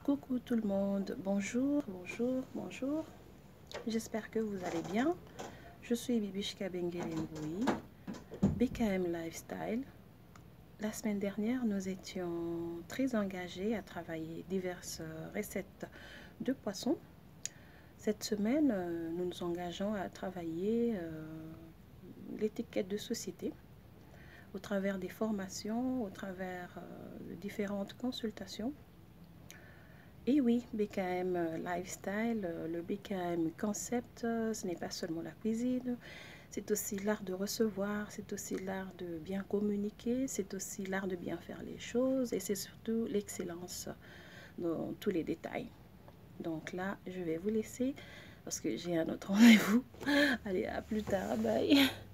Coucou tout le monde, bonjour, bonjour, bonjour. J'espère que vous allez bien. Je suis Bibichka Benguele-Ngoui, BKM Lifestyle. La semaine dernière, nous étions très engagés à travailler diverses recettes de poissons. Cette semaine, nous nous engageons à travailler l'étiquette de société au travers des formations, au travers de différentes consultations. Et oui, BKM Lifestyle, le BKM concept, ce n'est pas seulement la cuisine, c'est aussi l'art de recevoir, c'est aussi l'art de bien communiquer, c'est aussi l'art de bien faire les choses et c'est surtout l'excellence dans tous les détails. Donc là, je vais vous laisser parce que j'ai un autre rendez-vous. Allez, à plus tard, bye.